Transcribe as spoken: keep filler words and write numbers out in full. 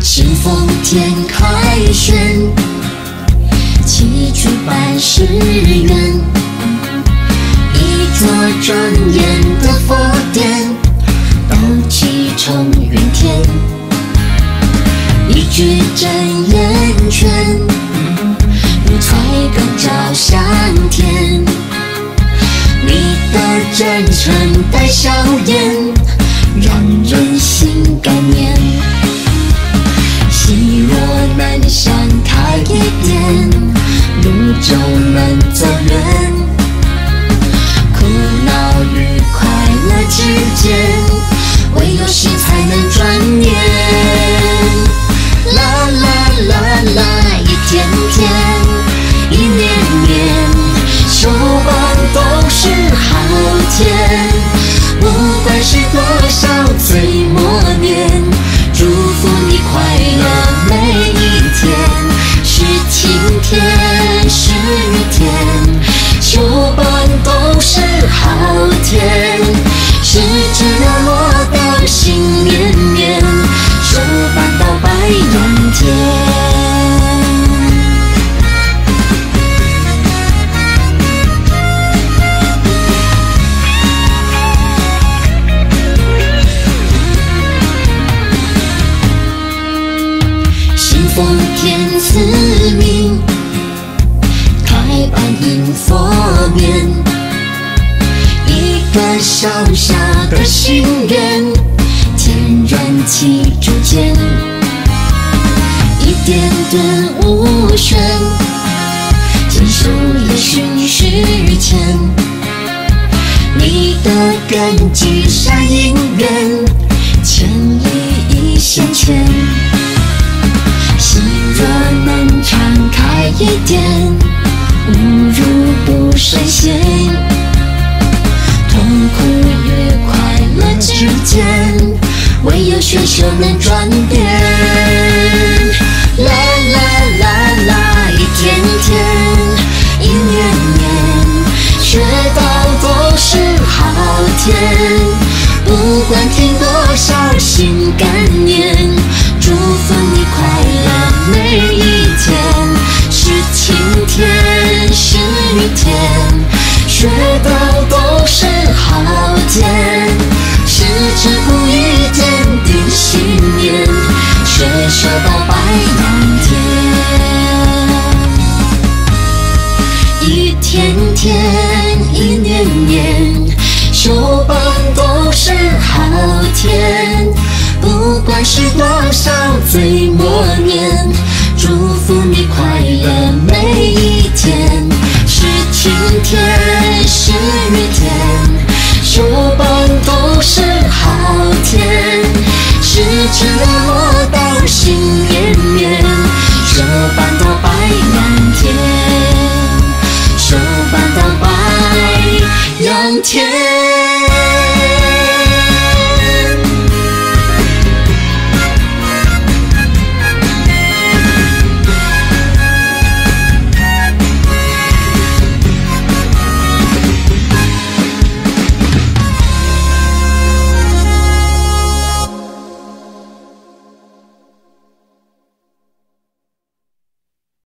清风天开轩，起初百世缘。一座庄严的佛殿，斗气冲云天。一句真言圈，如彩灯照向天。你的真诚带笑颜，让人心感念。心若能想开一点，路就能走远。苦恼与快乐之间，唯有心才能转念。啦啦啦啦，一天天，一年年，手腕都是好天。不管是多少岁末年，祝福你快乐每一天。是晴天，是雨天，手腕都是好天。是枝要落到心绵绵，手办到白羊天。奉天赐命，开班迎佛面。一个小小的心愿，天然气铸剑。一点点无旋，坚守也循序渐。你的根基善因缘，千里一线牵。心若能敞开一点，误入不深陷。痛苦与快乐之间，唯有学修能转变。啦啦啦啦，一天天，一年年，学到都是好天。不管听多少心感念，祝福你快乐每一天。是晴天，是雨天，学到都是好天。是只不一坚定信念，学修到白羊天。一天天，一年年，手办都是好天。不管是多少岁末年，祝福你快乐每一天。是晴天，是雨天，手办都是好天。是只